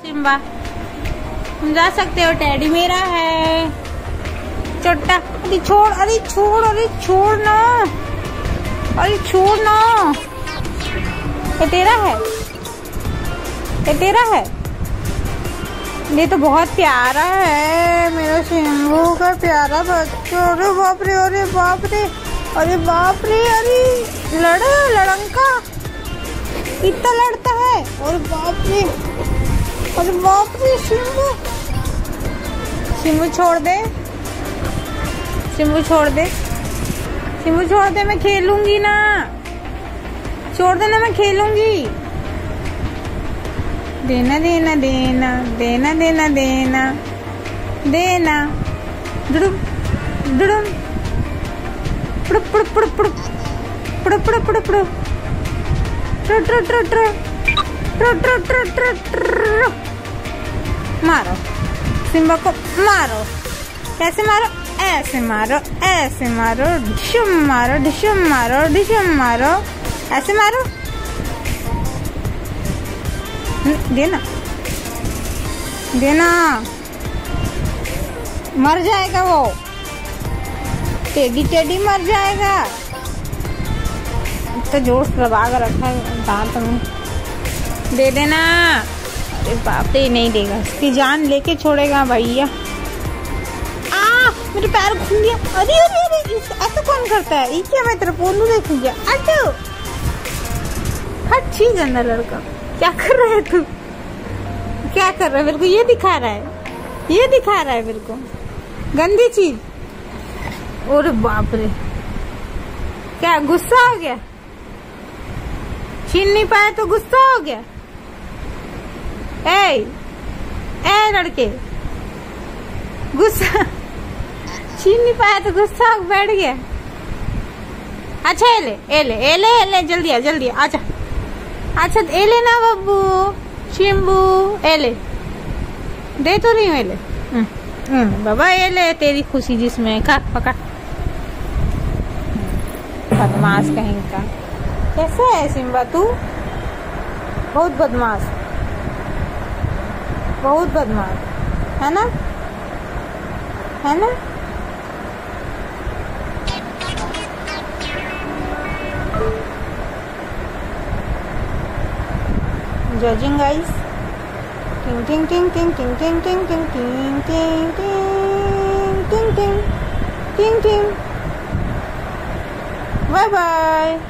Simba, तुम जा सकते हो, टेडी मेरा है। छोटा, अरे छोड़, अरे छोड़, अरे छोड़ ना, अरे छोड़ ना। ये तेरा है, ये तेरा है। ये तो बहुत प्यारा है मेरा सिम्बू का प्यारा बच्चा। अरे बाप रे, अरे बाप रे, अरे बाप रे, अरे लड़ंका इतना लड़ता है। और बाप रे, अरे बाप रे, सिम्बू, सिम्बू छोड़ दे, सिम्बू छोड़ दे, सिम्बू छोड़ दे, मैं खेलूंगी ना, छोड़ देना, मैं खेलूंगी। देना देना देना देना देना देना देना, दुडुम दुडुम, पुड़ पुड़ पुड़ पुड़ पुड़ पुड़ पुड़ पुड़, ट्र ट्र ट्र ट्र ट्र ट्र ट्र ट्र ट्र। मारो सिम्बा को, मारो। कैसे मारो? ऐसे मारो, ऐसे मारो, ढिशुम मारो, ढिशुम मारो, ढिशुम मारो, ऐसे मारो। देना देना, मर जाएगा वो, टेडी टेडी मर जाएगा। तो जोर से दबा कर रखा है दांत में। दे देना। अरे बाप रे, नहीं देगा, इसकी जान लेके छोड़ेगा भैया। मेरे पैर घूम गया। अरे अरे अरे, ऐसा कौन करता है? ये क्या, मैं तेरा पोलू देखूं क्या? हटो, हट, छी गंदा लड़का। क्या कर रहा है तू? क्या कर रहा है? मेरे को ये दिखा रहा है, ये दिखा रहा है मेरे को गंदी चीज। और बाप रे, क्या गुस्सा हो गया? छीन नहीं पाया तो गुस्सा हो गया? ए लड़के, गुस्सा छीन नहीं पाया तो गुस्सा बैठ गया। अच्छा, एले एले एले एले, जल्दी आ, जल्दी आजा। अच्छा, एले ना बब्बू, शिम्बू, एले दे तो रही हूँ, एले बाबा, एले तेरी खुशी जिसमें, खा पकड़। बदमाश कहीं का। कैसे है सिम्बा तू? बहुत बदमाश, बहुत बदमाश है ना, है ना? Judging guys, ting ting ting ting ting ting ting ting ting ting ting ting ting ting ting. Bye bye.